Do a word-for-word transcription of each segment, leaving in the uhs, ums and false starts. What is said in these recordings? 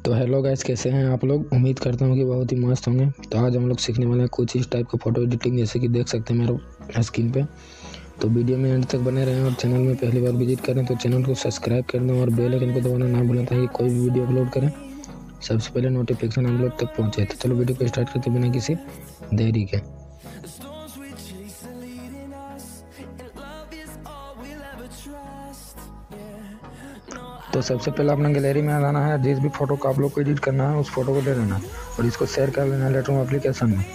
तो hello guys, कैसे हैं आप लोग। उम्मीद करता हूँ कि बहुत ही मस्त होंगे। तो आज हम लोग सीखने वाले हैं कुछ इस टाइप का फ़ोटो एडिटिंग, जैसे कि देख सकते हैं मेरे स्क्रीन पे। तो वीडियो में एंड तक बने रहें और चैनल में पहली बार विजिट करें तो चैनल को सब्सक्राइब कर दें और बेल आइकन को दबाना ना भूलें ताकि कोई भी वीडियो अपलोड करें सबसे पहले नोटिफिकेशन हम लोग तक पहुँचे। तो चलो वीडियो को स्टार्ट करते बिना किसी देरी के। तो सबसे पहले अपना गैलरी में आ जाना है। जिस भी फोटो को आप लोग को एडिट करना है उस फोटो को ले लेना और इसको शेयर कर लेना लेटर एप्लीकेशन में।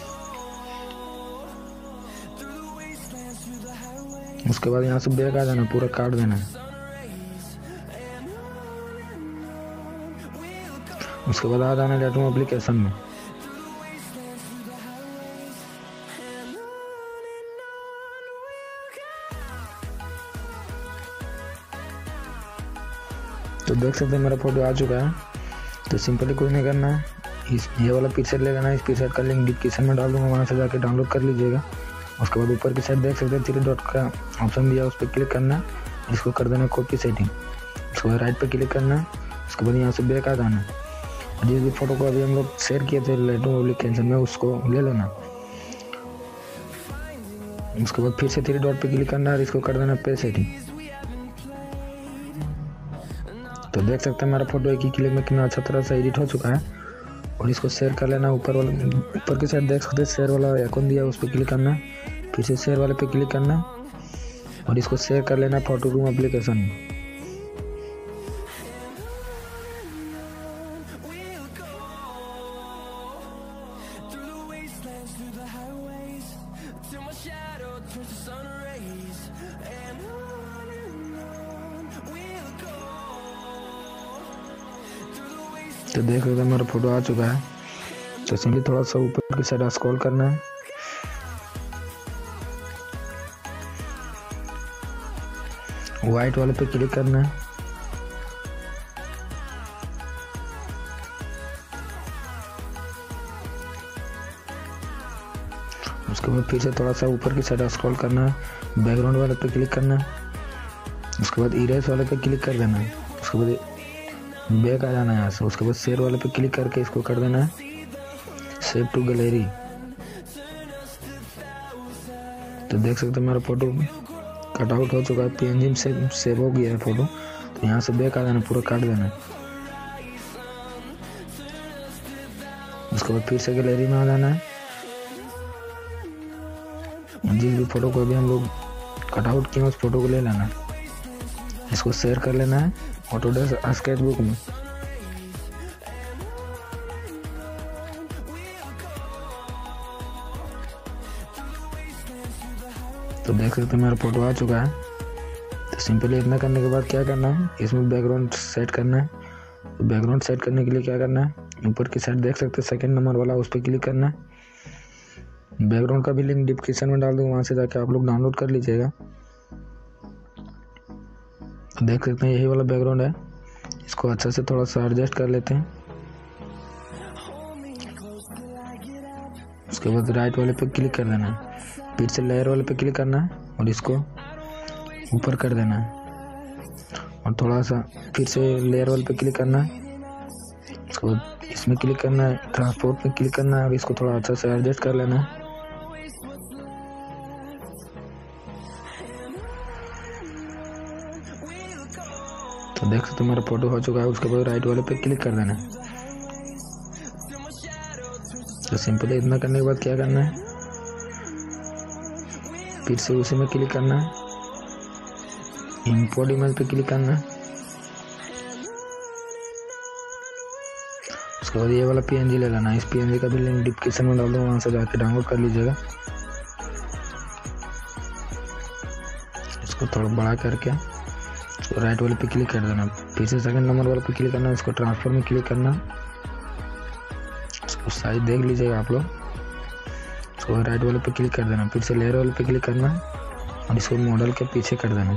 उसके बाद यहाँ से बैक आ जाना, पूरा काट देना है। उसके बाद आ जाना लेटर एप्लीकेशन में। तो देख सकते हैं मेरा फोटो आ चुका है। तो सिंपली कुछ नहीं करना है, इस ये वाला पिक्चर ले लेना है। इस पिक्चर का लिंक डिस्क्रिप्शन में डाल दूंगा, वहाँ से जाके डाउनलोड कर लीजिएगा। उसके बाद ऊपर की साइड देख सकते हैं थ्री डॉट का ऑप्शन दिया, उस पर क्लिक करना है। इसको कर देना कॉपी सेटिंग। उसके बाद राइट पे क्लिक करना है। उसके बाद यहाँ से बैक आ जाना है। जिस भी फोटो को अभी हम लोग शेयर किए थे लेटर एप्लीकेशन में उसको ले लेना। उसके बाद फिर से थ्री डॉट पे क्लिक करना है और इसको कर देना पे सेटिंग। तो देख सकते हैं मेरा फोटो एक ही क्लिक में कितना अच्छा तरह से एडिट हो चुका है। और इसको शेयर कर लेना। ऊपर वाला ऊपर की साइड देख सकते हैं शेयर वाला आइकन दिया, उस पर क्लिक करना है। फिर से शेयर वाले पे क्लिक करना है और इसको शेयर कर लेना फोटो रूम एप्लीकेशन में। तो देख सकते हैं मेरा फोटो आ चुका है। तो सिंपली थोड़ा सा ऊपर की साइड स्क्रॉल करना है। व्हाइट वाले पे क्लिक करना है। उसके बाद फिर से थोड़ा सा ऊपर की साइड स्क्रॉल करना है। बैकग्राउंड वाले पे क्लिक करना है। उसके बाद इरेज वाले पे क्लिक कर देना है। उसके बाद बैक आ जाना है यहाँ से। उसके बाद शेयर वाले पे क्लिक करके इसको कर देना है सेव टू गैलरी। तो देख सकते हैं मेरा फोटो कट आउट हो चुका है, पीएनजी में से सेव हो गया है फोटो। तो यहाँ से बैक आ जाना, पूरा काट देना है। उसके बाद फिर से गैलरी में आ जाना है। जिस भी फोटो को अभी हम लोग कट आउट किए उस फोटो को ले लेना है। इसको शेयर कर लेना है ऑटोडेस्क स्केचबुक में। तो देख सकते हैं मेरा फोटो आ चुका है। तो सिंपली इतना करने के बाद क्या करना है, इसमें बैकग्राउंड सेट करना है। तो बैकग्राउंड सेट करने के लिए क्या करना है, ऊपर की साइड देख सकते हैं सेकंड नंबर वाला, उस पर क्लिक करना है। बैकग्राउंड का भी लिंक डिस्क्रिप्शन में डाल दूँगा, वहाँ से जाके आप लोग डाउनलोड कर लीजिएगा। देख सकते हैं यही वाला बैकग्राउंड है। इसको अच्छा से थोड़ा सा एडजस्ट कर लेते हैं। उसके बाद राइट वाले पे क्लिक कर देना है। फिर से लेयर वाले पे क्लिक करना है और इसको ऊपर कर देना है। और थोड़ा सा फिर से लेयर वाले पे क्लिक करना है। उसके बाद इसमें क्लिक करना है, ट्रांसपोर्ट पे क्लिक करना है और इसको थोड़ा अच्छा से एडजस्ट कर लेना है। तो देख सकते हो मेरा फोटो हो चुका है। उसके बाद राइट वाले पे क्लिक कर देना है। तो सिंपली इतना करने के बाद क्या करना है, फिर से उसी में क्लिक करना है। इंपोर्ट इमेज पे क्लिक करना है। उसके बाद ये वाला पीएनजी ले लेना है। इस पीएनजी का भी लिंक डिस्क्रिप्शन में डाल दूंगा, वहाँ से जाके डाउनलोड कर लीजिएगा। इसको थोड़ा बड़ा करके तो राइट वाले पे क्लिक कर देना। फिर से सेकंड नंबर वाले पे क्लिक करना है। इसको ट्रांसफर में क्लिक करना। इसको साइज देख लीजिएगा आप लोग। इसको राइट वाले पे क्लिक कर देना। फिर से लेयर वाले पे क्लिक करना और इसको मॉडल के पीछे कर देना।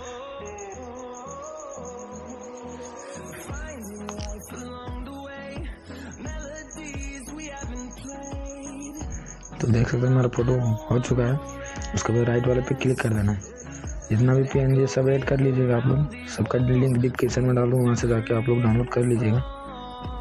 तो देख सकते हैं मेरा फोटो हो चुका है। उसके बाद राइट वाले पे क्लिक कर देना। जितना भी पीएनजी सब ऐड कर लीजिएगा आप लोग, सबका लिंक डिस्क्रिप्शन में डालूंगा, वहाँ से जाके आप लोग डाउनलोड कर लीजिएगा।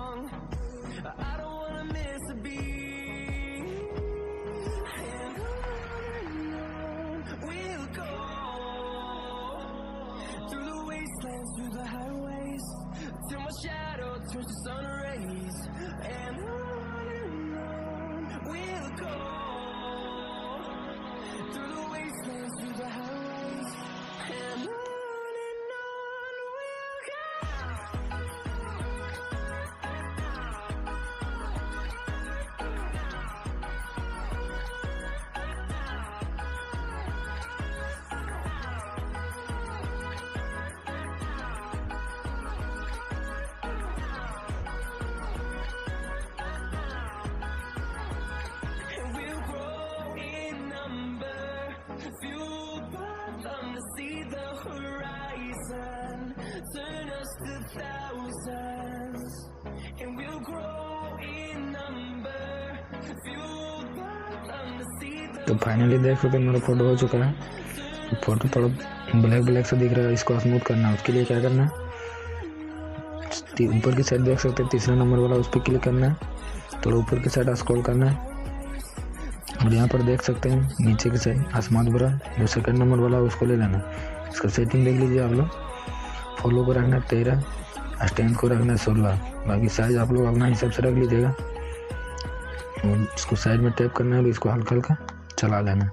तो फाइनली देख सकते हैं मेरा फोटो हो चुका है। फोटो थोड़ा ब्लैक ब्लैक सा दिख रहा है, इसको स्मूथ करना है। उसके लिए क्या करना है, ऊपर की साइड देख सकते हैं तीसरा नंबर वाला, उस पर क्लिक करना है। थोड़ा ऊपर की साइड स्क्रॉल करना है और यहाँ पर देख सकते हैं नीचे की साइड आसमान भरा जो सेकंड नंबर वाला है उसको ले लेना। इसका सेटिंग देख लीजिए आप लोग। फॉलो को रखना है तेरह, स्टैंड को रखना है सोलह, बाकी साइज आप लोग अपना हिसाब से रख लीजिएगा। और इसको साइड में टैप करना है और इसको हल्का हल्का चला लेना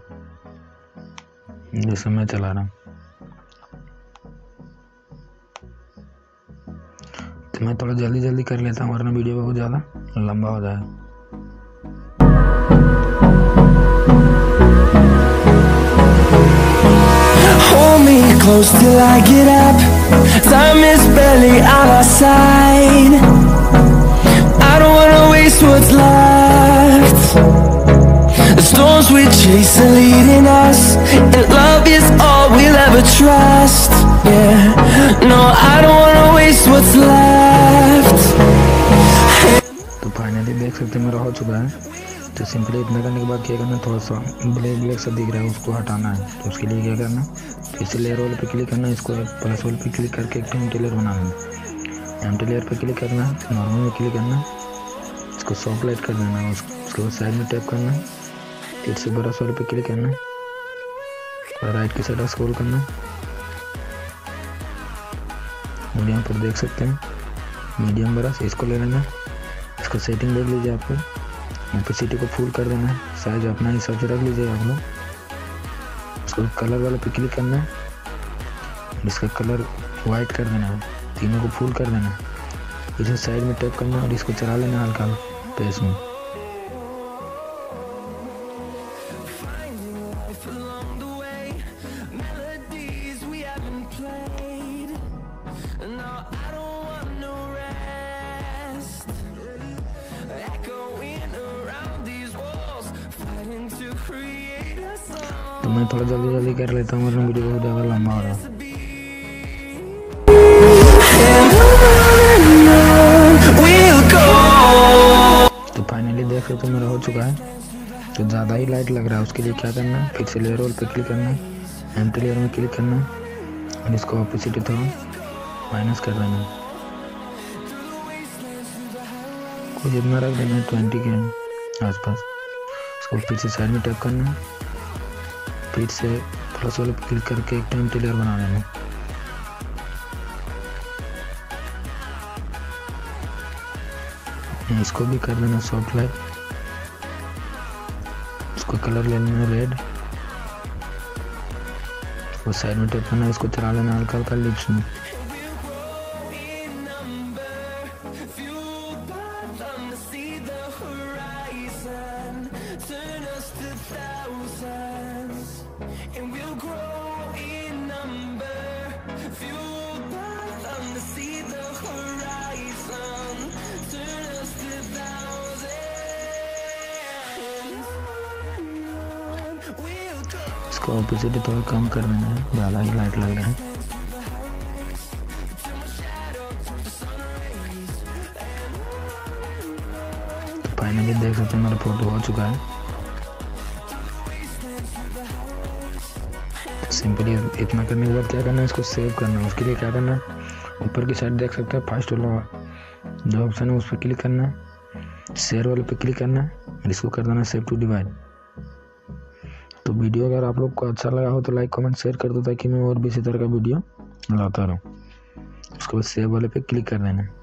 जैसे मैं चला रहा हूँ। तो मैं थोड़ा जल्दी जल्दी कर लेता हूँ वरना वीडियो बहुत ज़्यादा लंबा हो जाएगा। Hold me close till I get up. Time is barely on our side. I don't wanna waste what's left. The storms we chase are leading us, and love is all we'll ever trust. Yeah, no, I don't wanna waste what's left. तो finally देख सकते हैं मेरा हो चुका है। तो simply इतना करने के बाद क्या करना है, थोड़ा सा ब्लैक ब्लैक सा दिख रहा है उसको हटाना है। तो उसके लिए क्या करना है, फिर से लेयर वाले पे क्लिक करना है, इसको प्लस वाले पे क्लिक करके एक एम्प्टी लेयर बनाना है। एम्प्टी लेयर पे क्लिक करना है, नॉर्मल में क्लिक करना है, इसको सॉफ्ट लाइट कर देना है। उसके बाद साइड में टैप करना है, फिर से ब्रश वाले पे क्लिक करना है और राइट की साइड स्क्रॉल करना है। और यहाँ पर देख सकते हैं मीडियम ब्रश, इसको ले लेना है। इसको सेटिंग देख लीजिए आपको, ओपेसिटी को फुल कर देना है, साइज अपना हिसाब से रख लीजिए आप लोग। इसको कलर वाले पे क्लिक करना है, इसका कलर वाइट कर देना है, तीनों को फुल कर देना है। इसे साइड में टैप करना है और इसको चला लेना हल्का पेस में। तो मैं थोड़ा जल्दी जल्दी कर लेता हूँ वरना वीडियो बहुत ज़्यादा लंबा हो रहा है। तो फाइनली देख सकते हो मेरा हो चुका है। तो ज़्यादा ही लाइट लग रहा है, उसके लिए क्या करना है, फिर से लेयर रोल पे क्लिक करना है, एम्प्टी लेयर में क्लिक करना है और इसको ऑपोसिटी थोड़ा माइनस कर देना है। कुछ इतना रख देना है ट्वेंटी के आसपास। इसको फिर से साइड में टैप करना है, फिर से प्लस वाले पे क्लिक करके एक एम्प्टी लेयर बना लेना है। इसको भी कर देना सॉफ्ट लाइट। इसको कलर ले लेना रेड, इसको साइड में टैप करना है, इसको चला लेना हल्का हल्का लिप्स में। इसको ऑपोजिट थोड़ा कम कर देना है, ज़्यादा ही लाइट लग रहा है। तो फाइनली देख सकते हैं मेरा फोटो हो चुका है। सिंपली इतना करने के बाद क्या करना है, इसको सेव करना है। उसके लिए क्या करना है, ऊपर की साइड देख सकते हैं फर्स्ट वाला जो ऑप्शन है उस पर क्लिक करना है, शेयर वाले पे क्लिक करना है और इसको कर देना सेव टू डिवाइड। तो वीडियो अगर आप लोग को अच्छा लगा हो तो लाइक कमेंट शेयर कर दो ताकि मैं और भी इसी तरह का वीडियो लाता रहूँ। उसके बाद सेव वाले पे क्लिक कर देना है।